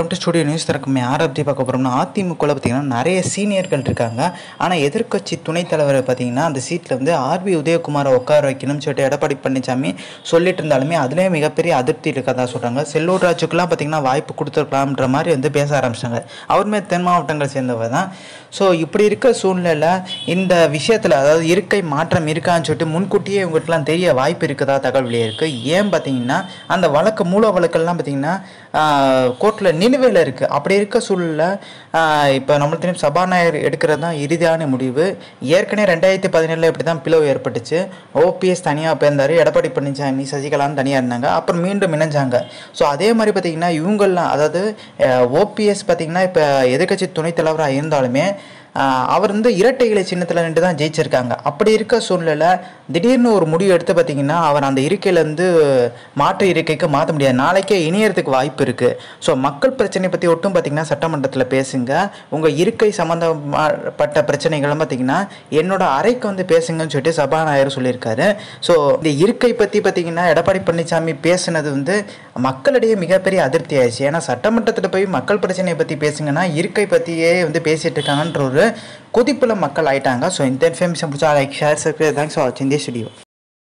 Welcome to studio news. திறக்கும் யாரை பற்றி பார்க்க போகிறோம்னா, அதிமுகவில் பார்த்திங்கன்னா நிறைய சீனியர்கள் இருக்காங்க. ஆனால் எதிர்க்கட்சி துணைத் தலைவர் பார்த்திங்கன்னா அந்த சீட்டில் வந்து ஆர்பி உதயகுமாரை உட்கார வைக்கணும்னு சொல்லிட்டு எடப்பாடி பழனிசாமி சொல்லிட்டு இருந்தாலுமே அதுலேயே மிகப்பெரிய அதிருப்தி இருக்கதா சொல்கிறாங்க. செல்லூர் ராஜுக்கெல்லாம் பார்த்திங்கன்னா வாய்ப்பு கொடுத்துருக்கலாம்ன்ற மாதிரி வந்து பேச ஆரம்பிச்சிட்டாங்க. அவருமே தென் மாவட்டங்கள் சேர்ந்தவர் தான். ஸோ இப்படி இருக்க சூழ்நிலை இந்த விஷயத்தில், அதாவது இருக்கை மாற்றம் இருக்கான்னு சொல்லிட்டு முன்கூட்டியே இவங்களுக்குலாம் தெரிய வாய்ப்பு இருக்குதா தகவல் வெளியே இருக்குது. ஏன் பார்த்திங்கன்னா அந்த மூல வழக்கெல்லாம் பார்த்திங்கன்னா கோர்ட்டில் நிலுவையில் இருக்குது. அப்படி இருக்க சூழலில் இப்போ நம்மளுக்கு தெரியும் சபாநாயகர் எடுக்கிறது தான் இறுதியான முடிவு. ஏற்கனவே 2017 இப்படி தான் பிளவு ஏற்பட்டுச்சு. ஓபிஎஸ் தனியாக போயிருந்தார், எடப்பாடி பழனிசாமி சசிகலான்னு தனியாக இருந்தாங்க, அப்புறம் மீண்டும் இணைஞ்சாங்க. ஸோ அதே மாதிரி பார்த்திங்கன்னா இவங்கெல்லாம், அதாவது ஓபிஎஸ் பார்த்திங்கன்னா இப்போ எதிர்க்கட்சி துணைத் தலைவராக இருந்தாலுமே அவர் வந்து இரட்டை இலை சின்னத்தில் நின்று தான் ஜெயிச்சிருக்காங்க. அப்படி இருக்க சூழ்நிலை திடீர்னு ஒரு முடிவு எடுத்து பார்த்திங்கன்னா அவர் அந்த இருக்கையிலேருந்து மாற்று இருக்கைக்கு மாற்ற முடியாது, நாளைக்கே இணையறதுக்கு வாய்ப்பு இருக்குது. ஸோ மக்கள் பிரச்சனை பற்றி ஒட்டும் பார்த்திங்கன்னா சட்டமன்றத்தில் பேசுங்க, உங்கள் இருக்கை சம்மந்தப்பட்ட பிரச்சனைகளும் பார்த்திங்கன்னா என்னோட அறைக்கு வந்து பேசுங்கன்னு சொல்லிட்டு சபாநாயகர் சொல்லியிருக்காரு. ஸோ இந்த இருக்கை பற்றி பார்த்திங்கன்னா எடப்பாடி பழனிசாமி பேசுனது வந்து மக்களிடையே மிகப்பெரிய அதிருப்தி ஆயிடுச்சு. ஏன்னா சட்டமன்றத்தில் போய் மக்கள் பிரச்சனையை பற்றி பேசுங்கன்னா இருக்கை பற்றியே வந்து பேசிகிட்டு இருக்காங்கன்ற ஒரு கொதிப்புல மக்கள் ஆயிட்டாங்க. ஸோ இந்த இன்ஃபர்மேஷன் பிடிச்சா like, share, subscribe. Thanks for வாட்சிங் திஸ் வீடியோ.